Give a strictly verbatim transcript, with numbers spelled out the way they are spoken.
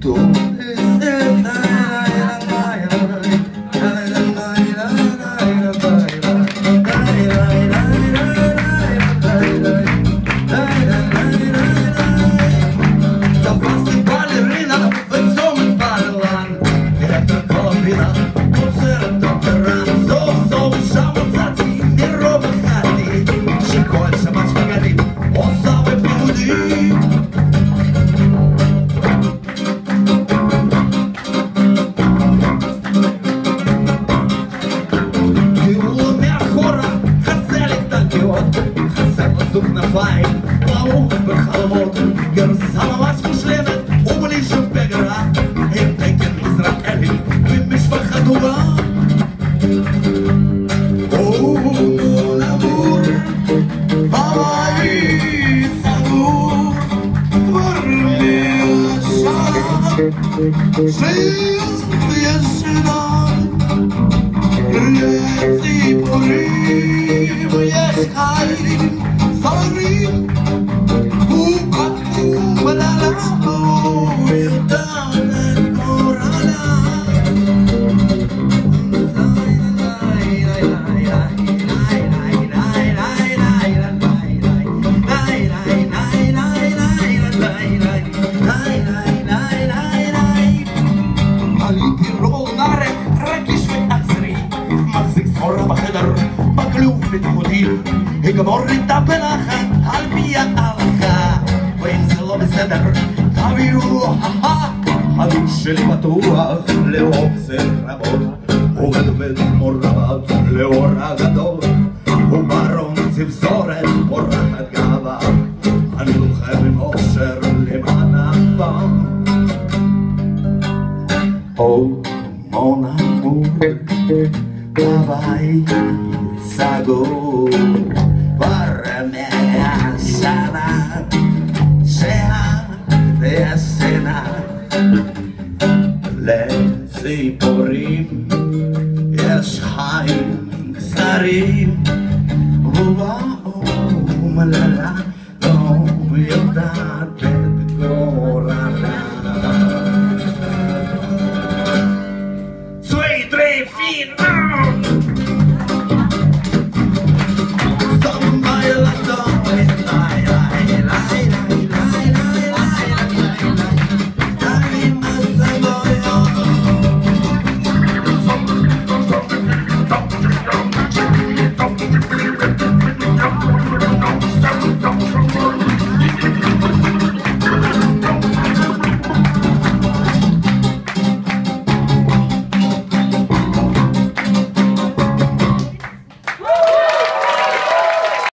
плаву בחלומות, גרסה ממש מושלמת, ובלי שום פגרה, הם תקן ישראלי ממשפחה טובה. או נמור, בבית סגור, כבר מהשעה, שישנה, לציפורים יש חיים. Sorry, who got who, but I love you down and Corona. עליתי רול נערק, רגיש ועצרי, מחזיק סחורה בחדר, בכלוב בטיחותי. הגמור לטפל אחת על פי ההלכה, ואם זה לא בסדר תביאו הדוד שלי בטוח לאופציות רבות, ובדבד מורבות לאור הגדול, וברון צבזורת פורחת גאווה, אני לוחם עם אושר למען הפעם. או מונמור בבית סגור כבר מאה שנה שאת ישנה, לציפורים יש חיים קצרים, ובאום ללה לא יודעת